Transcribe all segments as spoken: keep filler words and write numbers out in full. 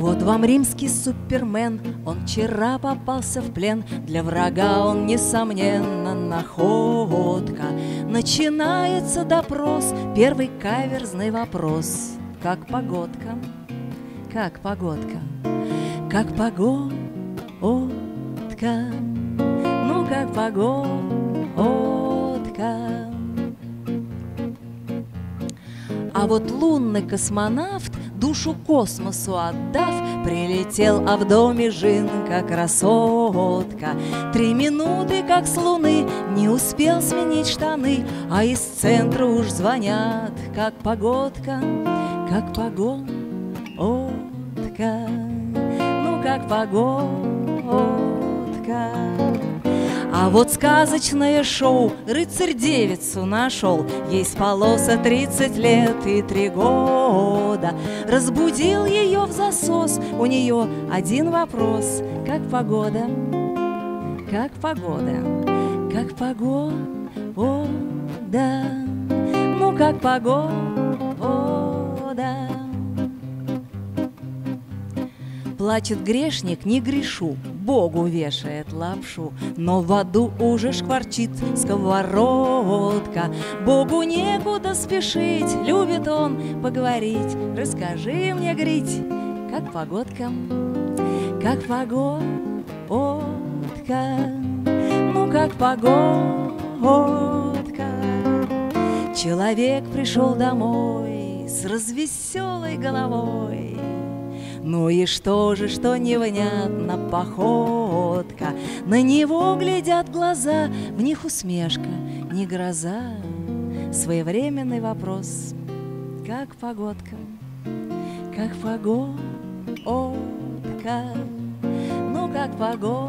Вот вам римский супермен, он вчера попался в плен. Для врага он, несомненно, находка. Начинается допрос, первый каверзный вопрос. Как погодка, как погодка, как погодка, ну как погодка. А вот лунный космонавт, душу космосу отдав, прилетел, а в доме жинка красотка. Три минуты, как с луны, не успел сменить штаны, а из центра уж звонят. Как погодка, как погодка, ну как погодка. А вот сказочное шоу «Рыцарь девицу нашел». Ей спалося тридцать лет и три года. Разбудил ее в засос, у нее один вопрос. Как погода, как погода, как погода, ну как погода. Плачет грешник, не грешу, Богу вешает лапшу, но в аду уже шкварчит сковородка. Богу некуда спешить, любит он поговорить. Расскажи мне, Грить, как погодка, как погодка, ну как погодка. Человек пришел домой с развеселой головой. Ну и что же, что невнятно походка. На него глядят глаза, в них усмешка, не гроза. Своевременный вопрос. Как погодка, как погодка, ну как погодка.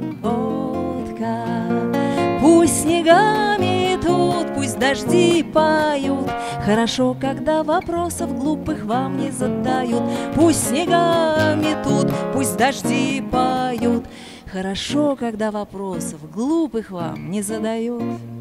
Пусть снегами идут, пусть дожди поют. Хорошо, когда вопросов глупых вам не задают. Пусть снегами тут, пусть дожди поют. Хорошо, когда вопросов глупых вам не задают.